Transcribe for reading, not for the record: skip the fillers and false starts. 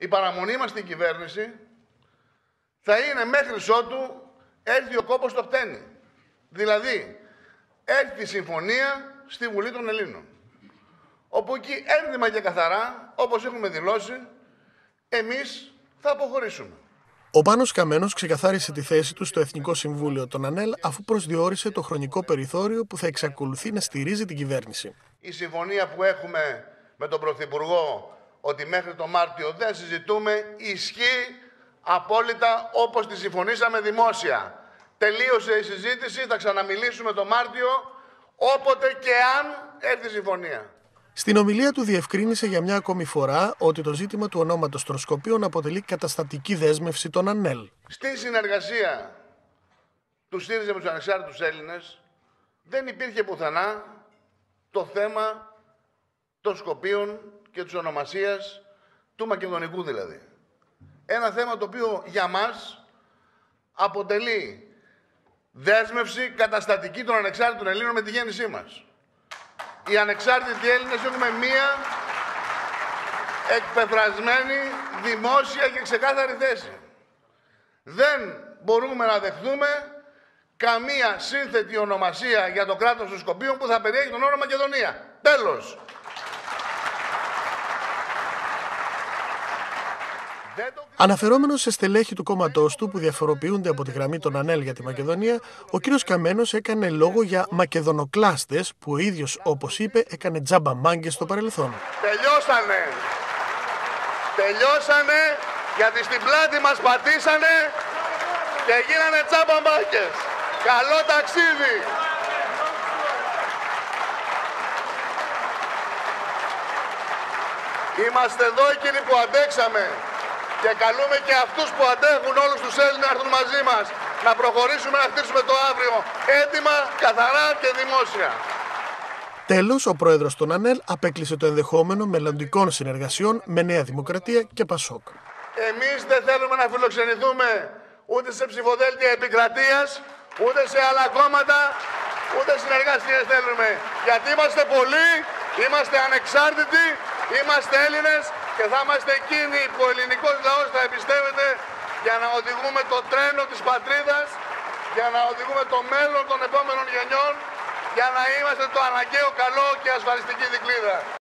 η παραμονή μας στην κυβέρνηση θα είναι μέχρι ότου έρθει ο κόπος στο χτένι. Δηλαδή, έρθει η συμφωνία στη Βουλή των Ελλήνων. Όπου εκεί έντιμα και καθαρά, όπως έχουμε δηλώσει, εμείς θα αποχωρήσουμε. Ο Πάνος Καμένος ξεκαθάρισε τη θέση του στο Εθνικό Συμβούλιο των ΑΝΕΛ, αφού προσδιορίσε το χρονικό περιθώριο που θα εξακολουθεί να στηρίζει την κυβέρνηση. Η συμφωνία που έχουμε με τον Πρωθυπουργό ότι μέχρι το Μάρτιο δεν συζητούμε ισχύει απόλυτα όπως τη συμφωνήσαμε δημόσια. Τελείωσε η συζήτηση, θα ξαναμιλήσουμε το Μάρτιο όποτε και αν έρθει η συμφωνία. Στην ομιλία του διευκρίνησε για μια ακόμη φορά ότι το ζήτημα του ονόματος των Σκοπίων αποτελεί καταστατική δέσμευση των ΑΝΕΛ. Στη συνεργασία του ΣΥΡΙΖΑ με τους ανεξάρτητους Έλληνες δεν υπήρχε πουθενά το θέμα των Σκοπίων και της ονομασίας του Μακεδονικού δηλαδή. Ένα θέμα το οποίο για μας αποτελεί δέσμευση καταστατική των ανεξάρτητων Ελλήνων με τη γέννησή μας. Οι ανεξάρτητοι Έλληνες έχουμε μία εκπεφρασμένη, δημόσια και ξεκάθαρη θέση. Δεν μπορούμε να δεχθούμε καμία σύνθετη ονομασία για το κράτος των Σκοπίων που θα περιέχει τον όρο Μακεδονία. Τέλος. Αναφερόμενος σε στελέχη του κόμματός του που διαφοροποιούνται από τη γραμμή των ΑΝΕΛ για τη Μακεδονία, ο κύριος Καμένος έκανε λόγο για μακεδονοκλάστες που ο ίδιος, όπως είπε, έκανε τζάμπα μάγκες στο παρελθόν. Τελειώσανε γιατί στην πλάτη μας πατήσανε και γίνανε τζάμπα μάγκες. Καλό ταξίδι! Είμαστε εδώ εκείνοι που αντέξαμε. Και καλούμε και αυτούς που αντέχουν όλους τους Έλληνες να έρθουν μαζί μας. Να προχωρήσουμε να χτίσουμε το αύριο έτοιμα, καθαρά και δημόσια. Τέλος, ο πρόεδρος των ΑΝΕΛ απέκλεισε το ενδεχόμενο μελλοντικών συνεργασιών με Νέα Δημοκρατία και Πασόκ. Εμείς δεν θέλουμε να φιλοξενηθούμε ούτε σε ψηφοδέλτια επικρατείας, ούτε σε άλλα κόμματα, ούτε συνεργασίες θέλουμε. Γιατί είμαστε πολλοί, είμαστε ανεξάρτητοι, είμαστε Έλληνες και θα είμαστε εκείνοι που ο ελληνικός λαός θα εμπιστεύεται για να οδηγούμε το τρένο της πατρίδας, για να οδηγούμε το μέλλον των επόμενων γενιών, για να είμαστε το αναγκαίο καλό και ασφαλιστική δικλείδα.